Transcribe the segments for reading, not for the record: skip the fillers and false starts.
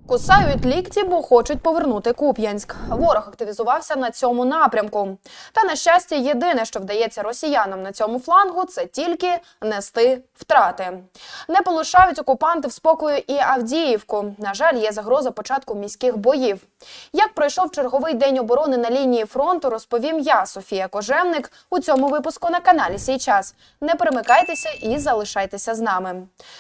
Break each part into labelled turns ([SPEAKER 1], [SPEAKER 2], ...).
[SPEAKER 1] Кусають лікті, бо хочуть повернути Куп'янськ. Ворог активізувався на цьому напрямку. Та, на щастя, єдине, що вдається росіянам на цьому флангу – це тільки нести втрати. Не полишають окупанти в спокою і Авдіївку. На жаль, є загроза початку міських боїв. Як пройшов черговий день оборони на лінії фронту, розповім я, Софія Кожевник, у цьому випуску на каналі «Сій час». Не перемикайтеся і залишайтеся з нами.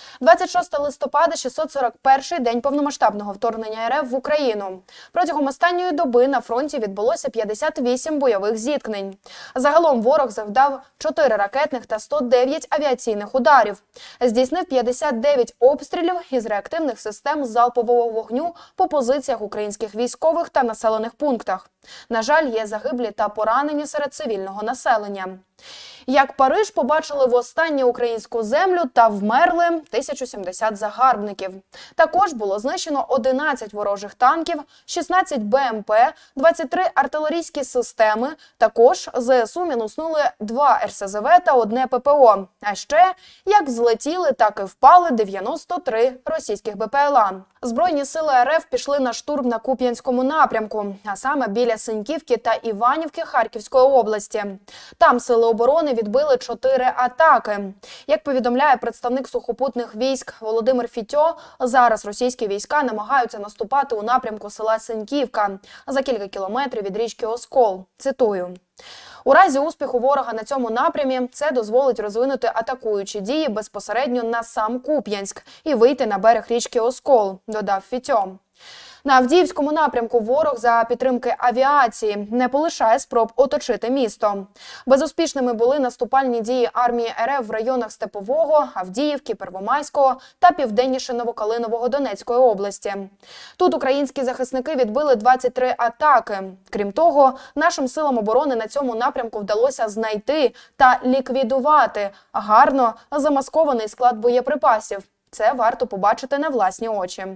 [SPEAKER 1] 26 листопада, 641-й день повномасштабного вторгнення РФ в Україну. Протягом останньої доби на фронті відбулося 58 бойових зіткнень. Загалом ворог завдав 4 ракетних та 109 авіаційних ударів. Здійснив 59 обстрілів із реактивних систем залпового вогню по позиціях українських військових та населених пунктах. На жаль, є загиблі та поранені серед цивільного населення. Як Париж побачили востаннє українську землю та вмерли 1070 загарбників. Також було знищено 11 ворожих танків, 16 БМП, 23 артилерійські системи. Також ЗСУ мінуснули 2 РСЗВ та 1 ППО. А ще, як злетіли, так і впали 93 російських БПЛА. Збройні сили РФ пішли на штурм на Куп'янському напрямку, а саме біля Синьківки та Іванівки Харківської області. Там сили оборони відбили 4 атаки. Як повідомляє представник сухопутних військ Володимир Фітьо, зараз російські війська намагаються наступати у напрямку села Синьківка за кілька кілометрів від річки Оскол. Цитую. У разі успіху ворога на цьому напрямі це дозволить розвинути атакуючі дії безпосередньо на сам Куп'янськ і вийти на берег річки Оскол, додав Фітьо. На Авдіївському напрямку ворог за підтримки авіації не полишає спроб оточити місто. Безуспішними були наступальні дії армії РФ в районах Степового, Авдіївки, Первомайського та південніше Новокалинового Донецької області. Тут українські захисники відбили 23 атаки. Крім того, нашим силам оборони на цьому напрямку вдалося знайти та ліквідувати гарно замаскований склад боєприпасів. Це варто побачити на власні очі.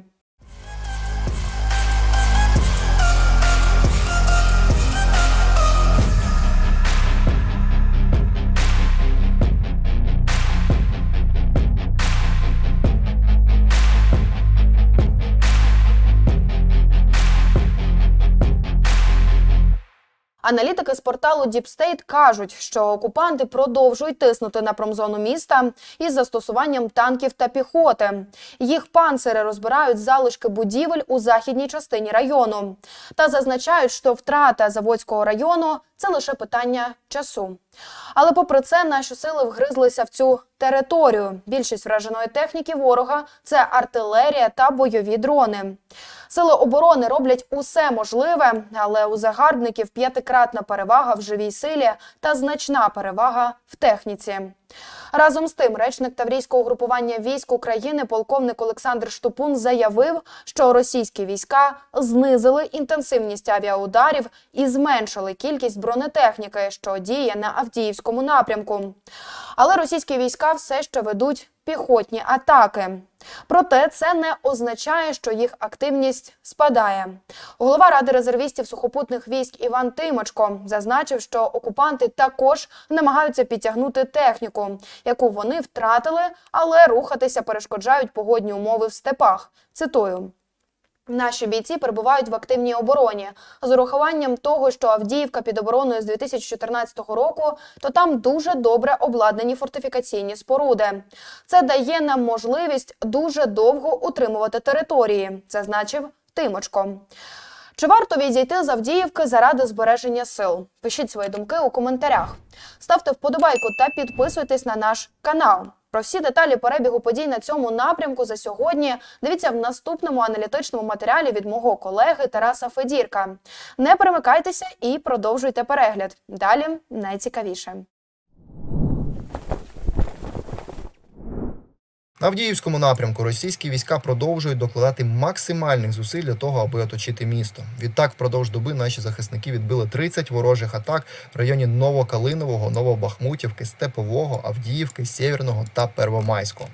[SPEAKER 1] Аналітики з порталу Deep State кажуть, що окупанти продовжують тиснути на промзону міста із застосуванням танків та піхоти. Їх панцири розбирають залишки будівель у західній частині району. Та зазначають, що втрата Заводського району – це лише питання часу. Але попри це, наші сили вгризлися в цю територію. Більшість враженої техніки ворога – це артилерія та бойові дрони. Сили оборони роблять усе можливе, але у загарбників 5-кратна перевага в живій силі та значна перевага в техніці. Разом з тим, речник Таврійського угрупування військ України полковник Олександр Штупун заявив, що російські війська знизили інтенсивність авіаударів і зменшили кількість бронетехніки, що діє на Авдіївському напрямку. Але російські війська все ще ведуть піхотні атаки. Проте це не означає, що їх активність спадає. Голова Ради резервістів сухопутних військ Іван Тимочко зазначив, що окупанти також намагаються підтягнути техніку, яку вони втратили, але рухатися перешкоджають погодні умови в степах. Цитую. Наші бійці перебувають в активній обороні. З урахуванням того, що Авдіївка під обороною з 2014 року, то там дуже добре обладнані фортифікаційні споруди. Це дає нам можливість дуже довго утримувати території, зазначив Тимочко. Чи варто відійти з Авдіївки заради збереження сил? Пишіть свої думки у коментарях. Ставте вподобайку та підписуйтесь на наш канал. Про всі деталі перебігу подій на цьому напрямку за сьогодні дивіться в наступному аналітичному матеріалі від мого колеги Тараса Федірка. Не перемикайтеся і продовжуйте перегляд. Далі найцікавіше.
[SPEAKER 2] На Авдіївському напрямку російські війська продовжують докладати максимальних зусиль для того, аби оточити місто. Відтак, впродовж доби наші захисники відбили 30 ворожих атак в районі Новокалинового, Новобахмутівки, Степового, Авдіївки, Сєвєрного та Первомайського.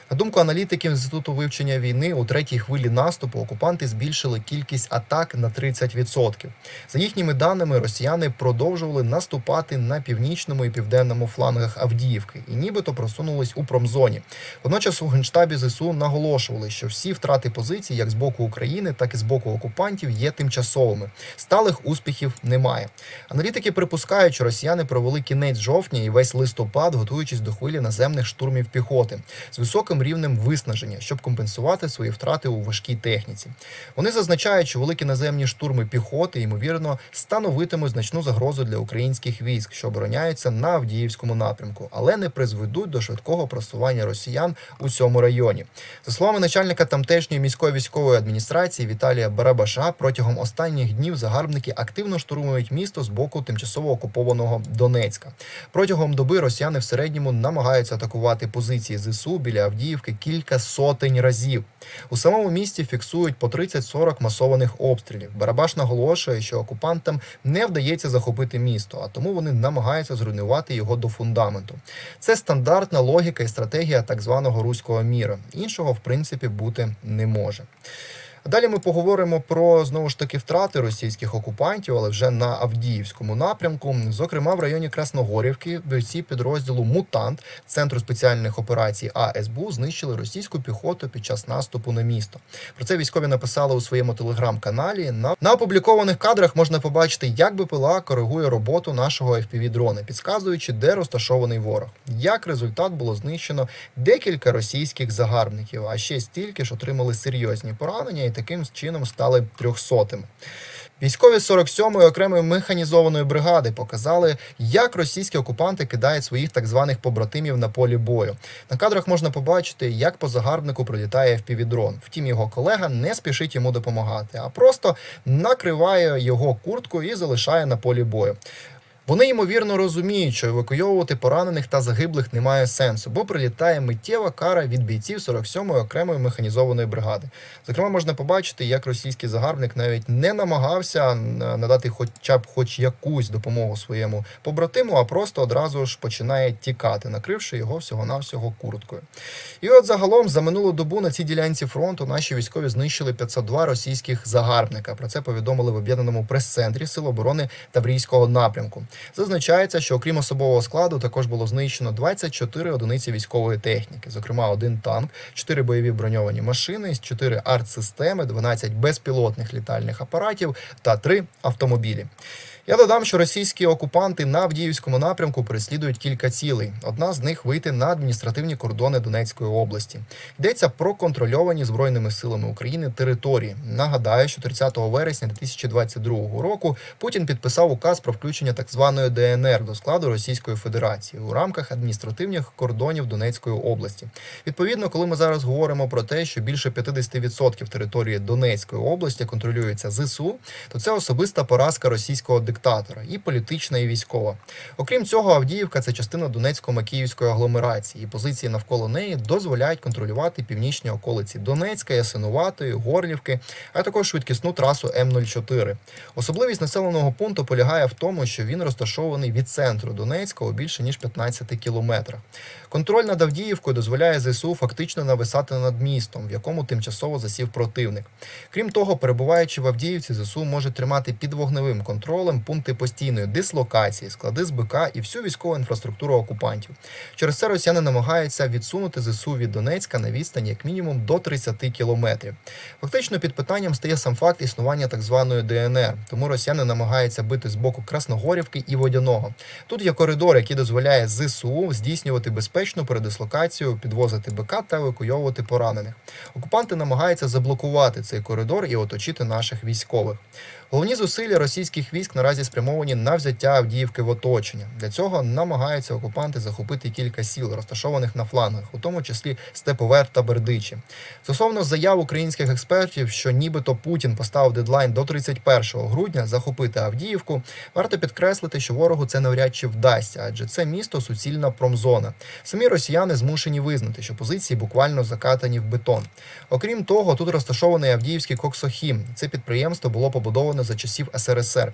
[SPEAKER 2] На думку аналітиків Інституту вивчення війни, у третій хвилі наступу окупанти збільшили кількість атак на 30%. За їхніми даними, росіяни продовжували наступати на північному і південному флангах Авдіївки і нібито просунулись у промзоні. Водночас у Генштабі ЗСУ наголошували, що всі втрати позицій як з боку України, так і з боку окупантів є тимчасовими. Сталих успіхів немає. Аналітики припускають, що росіяни провели кінець жовтня і весь листопад, готуючись до хвилі наземних штурмів піхоти з високим рівнем виснаження, щоб компенсувати свої втрати у важкій техніці. Вони зазначають, що великі наземні штурми піхоти, ймовірно, становитимуть значну загрозу для українських військ, що обороняються на Авдіївському напрямку, але не призведуть до швидкого просування росіян у цьому районі. За словами начальника тамтешньої міської військової адміністрації Віталія Барабаша, протягом останніх днів загарбники активно штурмують місто з боку тимчасово окупованого Донецька. Протягом доби росіяни в середньому намагаються атакувати позиції ЗСУ біля Авдіївки кілька сотень разів. У самому місті фіксують по 30-40 масованих обстрілів. Барабаш наголошує, що окупантам не вдається захопити місто, а тому вони намагаються зруйнувати його до фундаменту. Це стандартна логіка і стратегія так званого руського міра. Іншого, в принципі, бути не може. Далі ми поговоримо про, знову ж таки, втрати російських окупантів, але вже на Авдіївському напрямку. Зокрема, в районі Красногорівки бійці підрозділу «Мутант» Центру спеціальних операцій АСБУ знищили російську піхоту під час наступу на місто. Про це військові написали у своєму телеграм-каналі. На опублікованих кадрах можна побачити, як БПЛА коригує роботу нашого FPV-дрона, підказуючи, де розташований ворог. Як результат, було знищено декілька російських загарбників, а ще стільки ж отримали серйозні поранення і таким чином стали 300-ми. Військові 47-ї окремої механізованої бригади показали, як російські окупанти кидають своїх так званих побратимів на полі бою. На кадрах можна побачити, як по загарбнику прилітає FPV-дрон. Втім, його колега не спішить йому допомагати, а просто накриває його курткою і залишає на полі бою. Вони, ймовірно, розуміють, що евакуйовувати поранених та загиблих немає сенсу, бо прилітає миттєва кара від бійців 47-ї окремої механізованої бригади. Зокрема, можна побачити, як російський загарбник навіть не намагався надати хоча б якусь допомогу своєму побратиму, а просто одразу ж починає тікати, накривши його всього-навсього курткою. І от загалом за минулу добу на цій ділянці фронту наші військові знищили 502 російських загарбника. Про це повідомили в об'єднаному прес-центрі Сил оборони Таврійського напрямку. Зазначається, що окрім особового складу також було знищено 24 одиниці військової техніки, зокрема 1 танк, 4 бойові броньовані машини, 4 артсистеми, 12 безпілотних літальних апаратів та 3 автомобілі. Я додам, що російські окупанти на Авдіївському напрямку переслідують кілька цілей. Одна з них – вийти на адміністративні кордони Донецької області. Йдеться про контрольовані Збройними силами України території. Нагадаю, що 30 вересня 2022 року Путін підписав указ про включення так званої ДНР до складу Російської Федерації у рамках адміністративних кордонів Донецької області. Відповідно, коли ми зараз говоримо про те, що більше 50% території Донецької області контролюється ЗСУ, то це особиста поразка російського диктатора, і політична, і військова. Окрім цього, Авдіївка – це частина Донецько-Макіївської агломерації, і позиції навколо неї дозволяють контролювати північні околиці Донецька, Ясинуватої, Горлівки, а також швидкісну трасу М-04. Особливість населеного пункту полягає в тому, що він розташований від центру Донецька у більше ніж 15 кілометрах. Контроль над Авдіївкою дозволяє ЗСУ фактично нависати над містом, в якому тимчасово засів противник. Крім того, перебуваючи в Авдіївці, ЗСУ може тримати під вогневим контролем пункти постійної дислокації, склади з БК і всю військову інфраструктуру окупантів. Через це росіяни намагаються відсунути ЗСУ від Донецька на відстань як мінімум до 30 кілометрів. Фактично під питанням стає сам факт існування так званої ДНР, тому росіяни намагаються бити з боку Красногорівки і Водяного. Тут є коридор, який дозволяє ЗСУ здійснювати безпечну передислокацію, підвозити БК та евакуйовувати поранених. Окупанти намагаються заблокувати цей коридор і оточити наших військових. Головні зусилля російських військ наразі спрямовані на взяття Авдіївки в оточення. Для цього намагаються окупанти захопити кілька сіл, розташованих на флангах, у тому числі Степовер та Бердичі. Стосовно заяв українських експертів, що нібито Путін поставив дедлайн до 31 грудня захопити Авдіївку, варто підкреслити, що ворогу це навряд чи вдасться, адже це місто – суцільна промзона. Самі росіяни змушені визнати, що позиції буквально закатані в бетон. Окрім того, тут розташований Авдіївський коксохім. Це підприємство було побудоване за часів СРСР. А отже,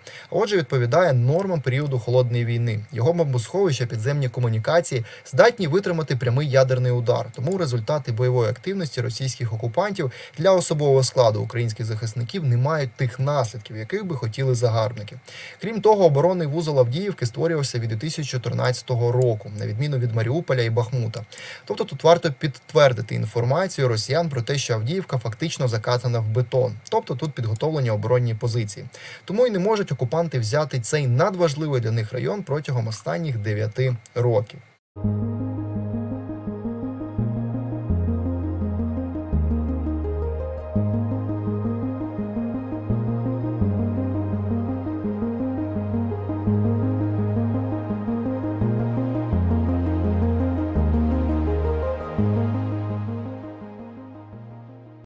[SPEAKER 2] отже, відповідає нормам періоду Холодної війни. Його бомбосховища, підземні комунікації здатні витримати прямий ядерний удар. Тому результати бойової активності російських окупантів для особового складу українських захисників не мають тих наслідків, яких би хотіли загарбники. Крім того, оборонний вузол Авдіївки створювався від 2014 року, на відміну від Маріуполя і Бахмута. Тобто тут варто підтвердити інформацію росіян про те, що Авдіївка фактично закатана в бетон. Тобто тут підготовлені оборонні позиції. Тому й не можуть окупанти взяти цей надважливий для них район протягом останніх 9 років.